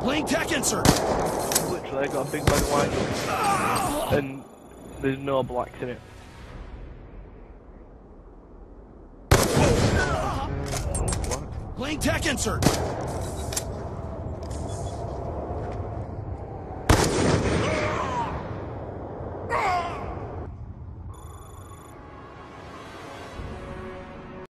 Laying tech insert. Literally, I got a big bag of white guns, and there's no blacks in it. Laying tech insert.